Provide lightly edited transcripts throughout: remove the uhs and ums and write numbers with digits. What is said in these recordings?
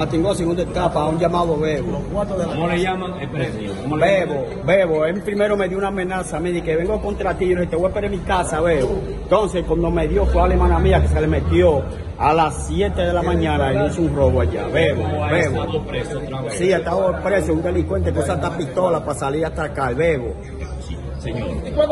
Matingó, segunda etapa, un llamado Bebo. ¿Cómo le llaman? Bebo, él primero me dio una amenaza, me dijo que vengo contra ti, yo le dije, te voy a esperar en mi casa, Bebo. Entonces, cuando me dio, fue a la hermana mía que se le metió a las 7 de la mañana y hizo un robo allá. Bebo. ¿Ha estado preso otra vez? Sí, ha estado preso, un delincuente que usa hasta pistola para salir hasta acá, el Bebo. Señor.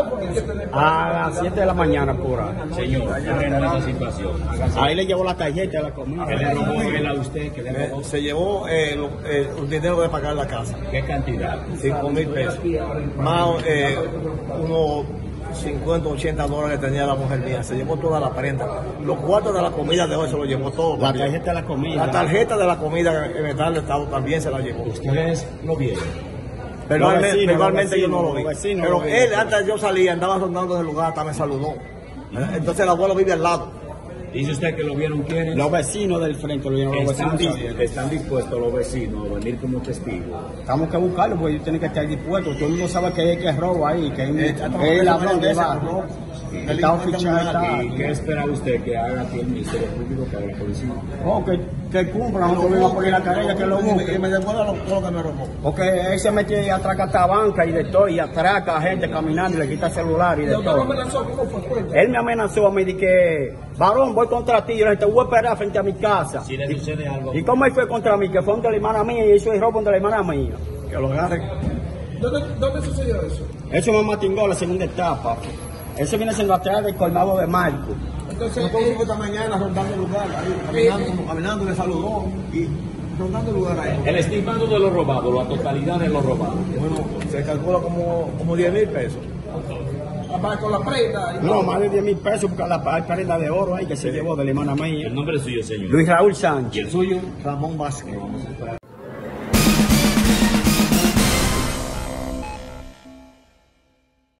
A las 7 de la mañana, por ahí. Señor, arregla esa situación. Ahí le llevó la tarjeta de la comida. ¿Qué le robó él a usted? ¿Qué le robó? Se llevó un dinero de pagar la casa, ¿Qué cantidad? 5,000 pesos, más unos 50, 80 dólares que tenía la mujer mía. Se llevó toda la prenda. Los cuartos de la comida de hoy se lo llevó todo. La tarjeta de la comida. La tarjeta de la comida en el estado también se la llevó. ¿Ustedes lo vieron? Personalmente yo no lo vi. Pero él, vecinos. antes de yo salir, andaba rondando en el lugar, hasta me saludó. Entonces el abuelo vive al lado. Dice usted que lo vieron quiénes. Los vecinos del frente, Están dispuestos los vecinos a venir como testigos. Estamos que buscarlo porque ellos tienen que estar dispuestos. Todo el mundo sabe que hay que robo ahí, que hay el ladrón de barrio. Está oficial. ¿Y qué espera usted que haga aquí el Ministerio Público, que haga la policía? Oh, que cumpla, nosotros vamos a poner la carrera, que lo busque. Y me devuelva todo lo que me robó. Porque él se metió y atraca esta banca y de todo, y atraca a gente caminando y le quita el celular y de todo. Él me amenazó a mí de que, varón, voy contra ti, yo le dije, te voy a esperar frente a mi casa. Si le sucede algo. ¿Y cómo él fue contra mí? Que fue donde la hermana mía y hizo el robo donde la hermana mía. Que lo agarren. ¿Dónde sucedió eso? Eso me Matingó, la segunda etapa. Eso viene siendo atrás del colmado de Marco. Entonces, Nosotros esta mañana rondando el lugar, ahí, caminando, me saludó y rondando el lugar ahí. El estimado de lo robado, la totalidad de lo robado. Bueno, se calcula como 10,000 pesos. con la prenda. No, más de 10,000 pesos porque hay prenda de oro ahí que se llevó de la hermana mía. El nombre es suyo, señor. Luis Raúl Sánchez. ¿Y el suyo? Ramón Vázquez.